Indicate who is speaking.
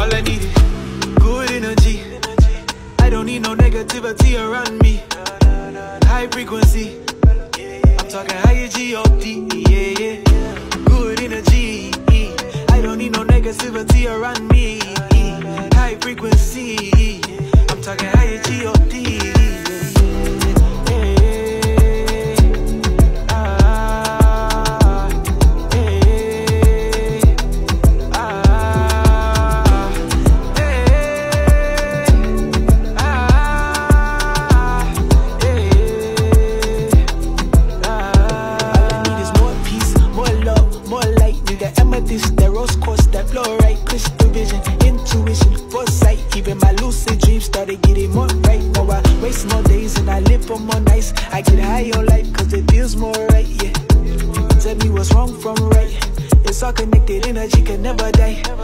Speaker 1: All I need is good energy. I don't need no negativity around me. High frequency, I'm talking higher G-O-D, yeah, yeah. Good energy, I don't need no negativity around me. High frequency, I'm talking higher G-O-D.
Speaker 2: The rose quartz, that fluorite, crystal vision, intuition, foresight. Even my lucid dreams started getting more right. Now I waste more days and I live for more nights. I get high on life cause it feels more right, yeah. Tell me what's wrong from right. It's all connected, energy can never die.